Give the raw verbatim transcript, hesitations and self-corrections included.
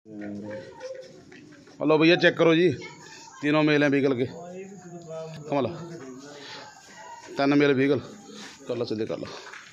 Hello भैया check करो जी, तीनों मेल हैं बीगल के। कमला तीन मेल बीगल कर लो, सीधे कर लो।